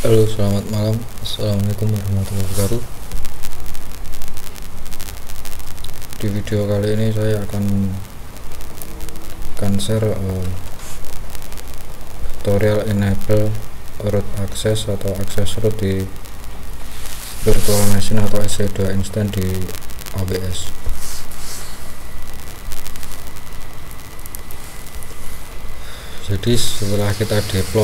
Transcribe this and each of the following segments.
Halo, selamat malam. Assalamualaikum warahmatullahi wabarakatuh. Di video kali ini saya akan share tutorial enable root access atau akses root di virtual machine atau EC2 instant di AWS. Jadi setelah kita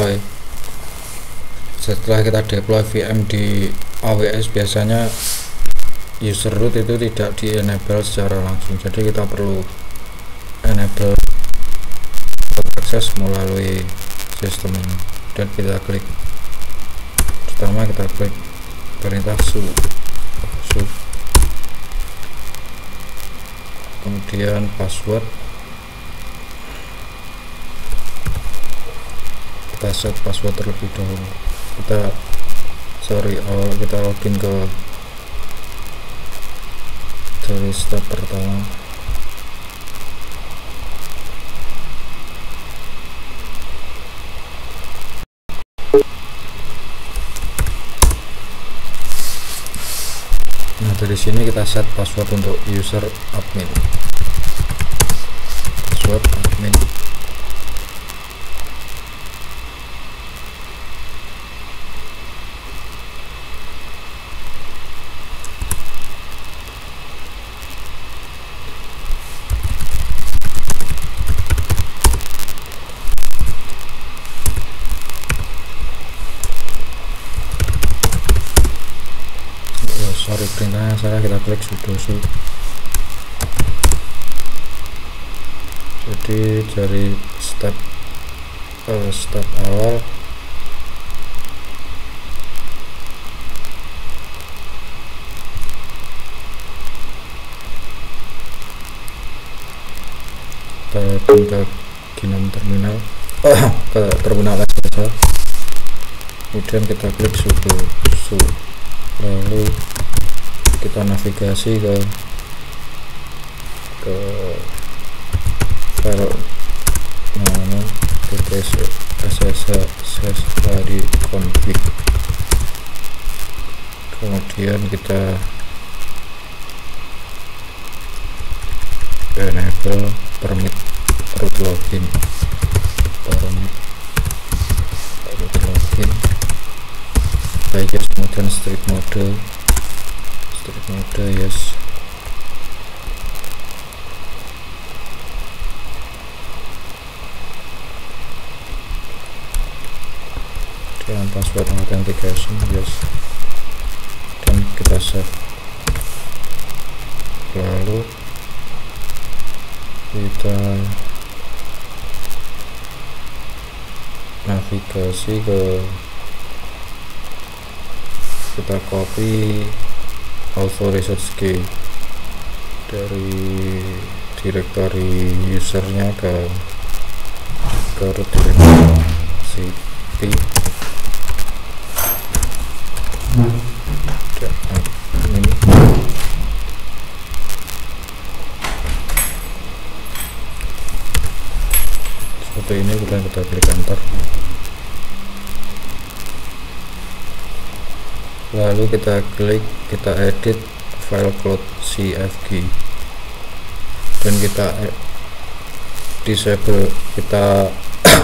deploy VM di AWS, biasanya user root itu tidak di enable secara langsung, jadi kita perlu enable root access melalui sistem ini. Dan kita klik, pertama kita klik perintah su, kemudian password, kita set password terlebih dahulu. Awal kita login dari step pertama. Nah, dari sini kita set password untuk user admin, password admin. Sorry, perintahnya salah, kita klik sudo su. Jadi dari step awal kita ke Gnome terminal ke terminal SSH, kemudian kita klik sudo su, lalu kita navigasi ke file mana SSH di config, kemudian kita enable permit root login, yes, kemudian strict mode yes, dan password authentication yes, dan kita save. Lalu kita navigasi kita copy auto research key dari directory usernya ke root directory cp ini. Seperti ini, kita klik enter. Lalu kita edit file cloud cfg dan kita disable, kita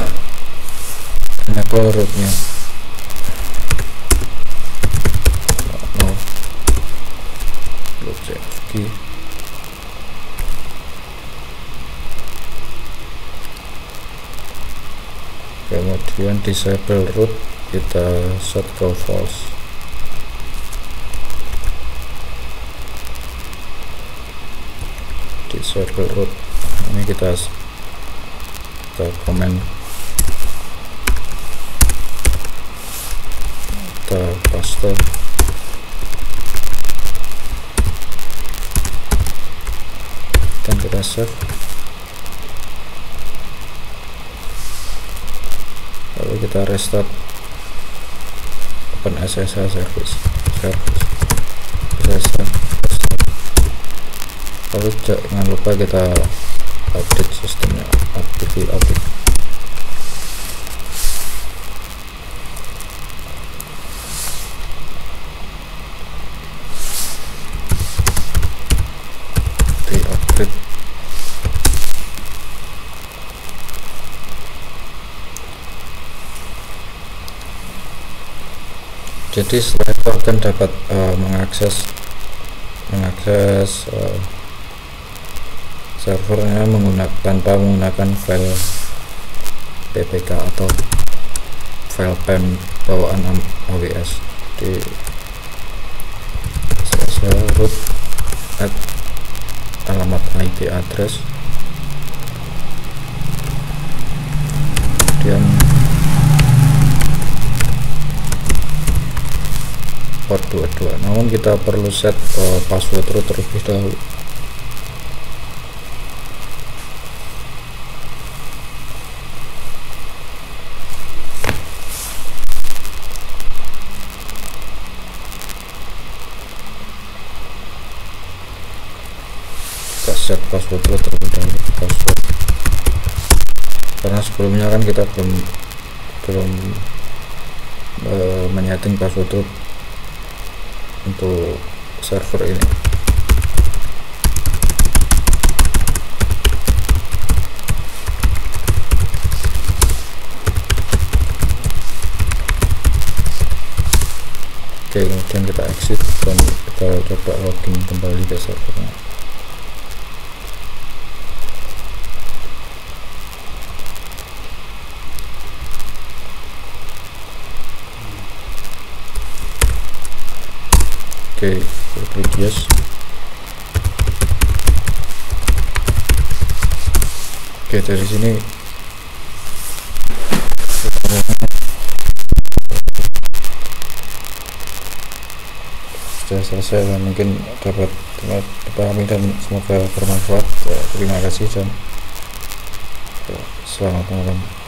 enable rootnya. Cloud cfg, kemudian disable root kita set ke false. Disable root ini kita komen, kita paste, dan kita save. Lalu kita restart open SSH service. Lalu jangan lupa kita update sistemnya, update. Jadi setelah itu akan dapat mengakses servernya tanpa menggunakan file ppk atau file PEM bawaan AWS. Di saya root at alamat IP address, kemudian port 22. Namun kita perlu set password root terlebih dahulu. Kita set password root terlebih dahulu, password, karena sebelumnya kan kita belum menyeting password root untuk server ini. Oke, kemudian kita exit dan kita coba login kembali ke servernya. Oke, klik yes. Oke, dari sini sudah selesai dan mungkin dapat dipahami dan semoga bermanfaat. Terima kasih dan selamat malam.